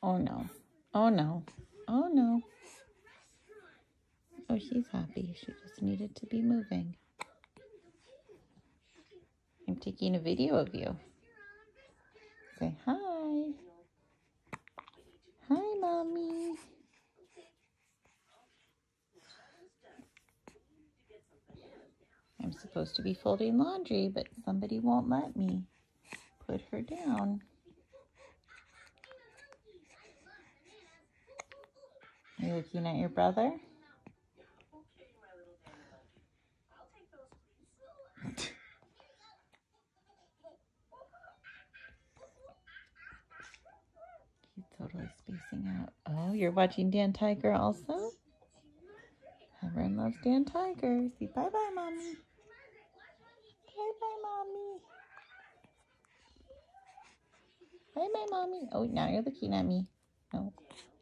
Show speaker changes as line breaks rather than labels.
Oh no. Oh no. Oh no. Oh, she's happy. She just needed to be moving. I'm taking a video of you. Say hi. Hi, Mommy. I'm supposed to be folding laundry, but somebody won't let me put her down. Are you looking at your brother? He's totally spacing out. Oh, you're watching Dan Tiger also? Everyone loves Dan Tiger. Say bye-bye, Mommy. Bye-bye, Mommy. Bye-bye, Mommy. Oh, now you're looking at me. No.